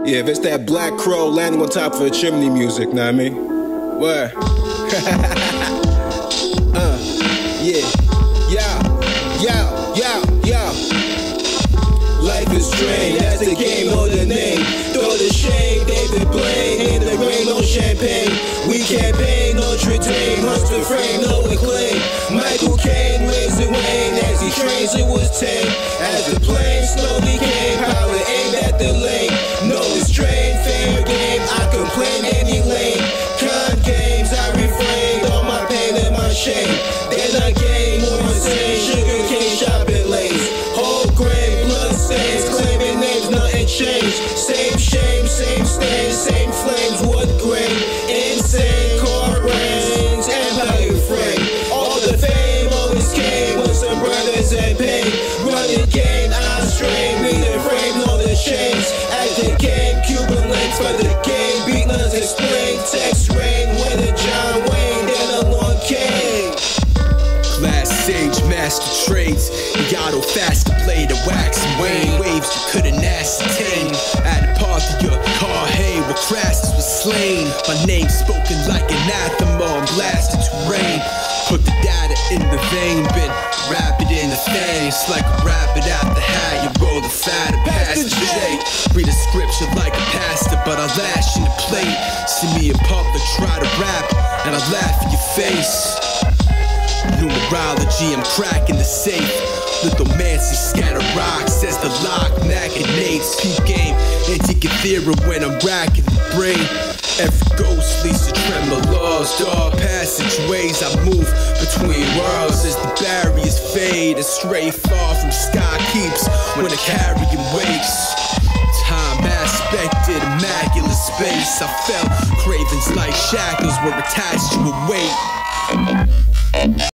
Yeah, if it's that black crow landing on top of a chimney music, know what I mean? What? Yeah. Life is strange, that's the game, know the name. Throw the shade, David Blaine. In the rain, no champagne. We campaign, Notre Dame. Hunts the frame, no acclaim. Michael Caine waves the wane. As he trains, it was tame. As the plane slowly came, power aimed at the lane. No restraint, fair game. I complain any lane. Con games, I refrained. All my pain and my shame. Then I gain more insane. Sugar cane shopping lanes. Whole grain, blood stains. Claiming names, nothing changed. Same shame, same stains, same flames. What grain? Insane car reigns. Empire frame. All the fame always came with some brothers and pain. Running game, I strain. Reading frame, all the chains. At the game, Cuban links for the game. Beat nuns explain. Text rain. When a John Wayne, then along came. Glass sage, master trades. Yato fast to play the wax and wane. Waves you couldn't ascertain. At a part of your car, hey, where Crassus was slain. My name spoken like anathema on blasted terrain. Put the data in the vein, been rapid in the things. Like a rabbit out the hat, you roll the fat and pass the J. Read a scripture like a pastor, but I lash in the plate. See me in public, try to rap, and I laugh in your face. Numerology, I'm cracking the safe. Lithomancy, scatter rocks, says the lock, machinates. Peep game, anti-cathedral when I'm racking the brain. Every ghost leads to tremor laws, dark passageways. I move between worlds as the barriers fade and stray far from sky keeps when the carrion wakes. Time aspected, immaculate space. I felt cravings like shackles were attached to a weight.